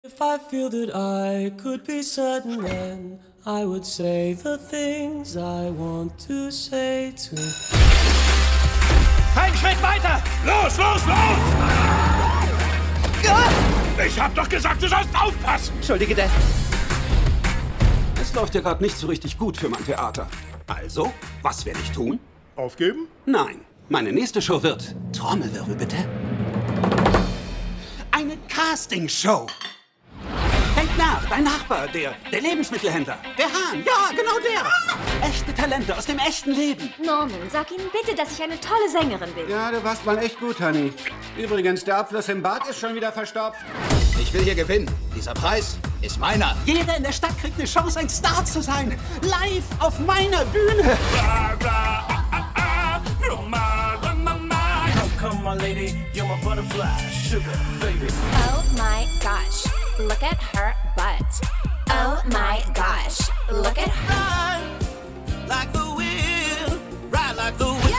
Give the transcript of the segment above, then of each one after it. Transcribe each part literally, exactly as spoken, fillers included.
If I feel that I could be certain, then I would say the things I want to say to. Kein Schritt weiter! Los, los, los! Ich hab doch gesagt, du sollst aufpassen! Entschuldige, Dad. Es läuft ja gerade nicht so richtig gut für mein Theater. Also, was werde ich tun? Aufgeben? Nein, meine nächste Show wird... Trommelwirbel, bitte. Eine Castingshow. Denk nach, dein Nachbar, der, der Lebensmittelhändler, der Hahn, ja, genau der. Echte Talente aus dem echten Leben. Norman, sag ihnen bitte, dass ich eine tolle Sängerin bin. Ja, du warst mal echt gut, Honey. Übrigens, der Abfluss im Bad ist schon wieder verstopft. Ich will hier gewinnen. Dieser Preis ist meiner. Jeder in der Stadt kriegt eine Chance, ein Star zu sein. Live auf meiner Bühne. Oh my gosh, look at her butt. Oh my gosh, look at her. Like the wind, ride like the wind.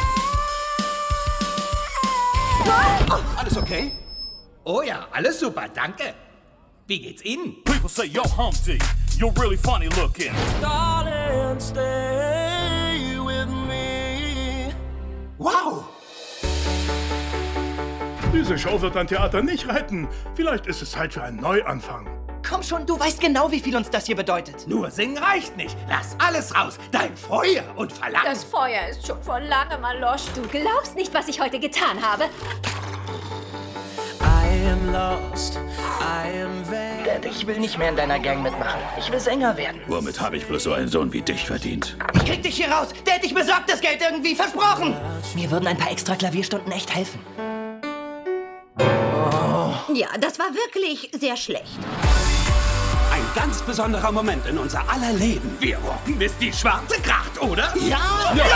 Alles okay? Oh ja, alles super, danke. Wie geht's Ihnen? People say, yo, Humpty, you're really funny looking. Darling, stay with me. Wow. Diese Show wird dein Theater nicht retten. Vielleicht ist es Zeit für einen Neuanfang. Komm schon, du weißt genau, wie viel uns das hier bedeutet. Nur singen reicht nicht. Lass alles raus. Dein Feuer und Verlangen. Das Feuer ist schon vor langem erloschen. Du glaubst nicht, was ich heute getan habe. I am lost, I am vain. Dad, ich will nicht mehr in deiner Gang mitmachen. Ich will Sänger werden. Womit habe ich bloß so einen Sohn wie dich verdient? Ich krieg dich hier raus. Dad, ich besorg das Geld irgendwie, versprochen. Mir würden ein paar extra Klavierstunden echt helfen. Ja, das war wirklich sehr schlecht. Ein ganz besonderer Moment in unser aller Leben. Wir rocken, bis die schwarze kracht, oder? Ja! Ja!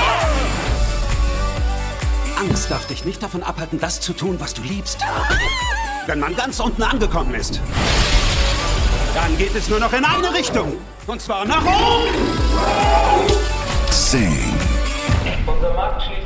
Angst darf dich nicht davon abhalten, das zu tun, was du liebst. Wenn man ganz unten angekommen ist, dann geht es nur noch in eine Richtung. Und zwar nach oben. Sing. Unser Markt schließt